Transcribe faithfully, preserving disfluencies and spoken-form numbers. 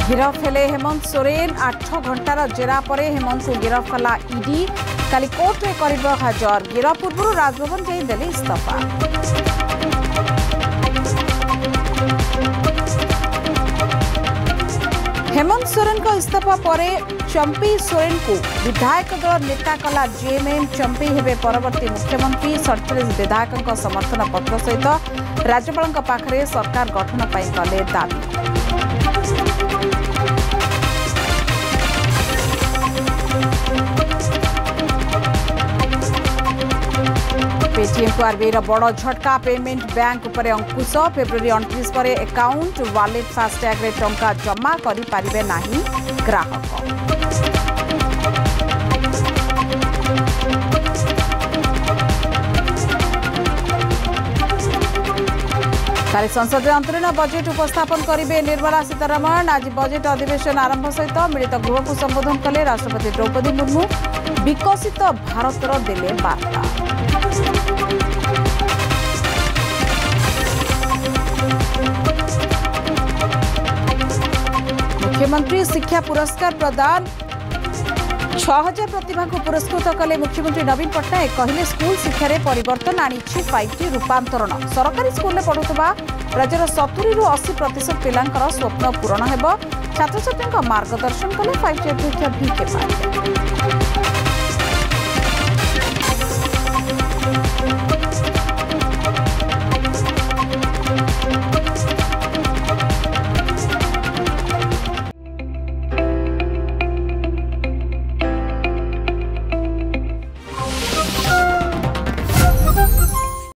गिरफ हेले हेमंत सोरेन आठ घंटार जेरा पर हेमंत को गिरफ कला ईडी काली कोर्ट में कर हाजर गिरफ पूर्व राजभवन जादेले इस्तफा। हेमंत सोरेन को इस्तफा पर चंपी सोरेन को विधायक दल नेता कला जेएमएम चंपी हेबे परवर्ती मुख्यमंत्री सैंतालीस विधायकों समर्थन पत्र सहित राज्यपाल पाखरे सरकार गठन पर कले दाबी। पेटीएम को आरबीआई बड़ झटका पेमेंट बैंक उपर अंकुश फेब्रुआरी अणतीस पर अकाउंट वालेट फास्टैग रे टंका जमा करि पारिबे नाही ग्राहक। काली संसद अंतरीण बजेट उपस्थापन करेंगे निर्मला सीतारमण। आज बजेट अधिवेशन आरंभ सहित मिलित गृह को संबोधन कले राष्ट्रपति द्रौपदी मुर्मू। विकसित भारतर देले बार्ता। मुख्यमंत्री शिक्षा पुरस्कार प्रदान छह हजार प्रतिभा को पुरस्कृत कले मुख्यमंत्री नवीन पट्टनायक कहले स्कूल शिक्षा रे परिवर्तन आनिछि फाइव टी रूपांतरण। सरकारी स्कूल में पढ़ुवा राज्यर सत्तरी रु अस्सी प्रतिशत पिलांकर स्वप्न पूरण हेब। छात्र छात्री मार्गदर्शन कले फाइव टी अध्यक्ष भिके पांडे।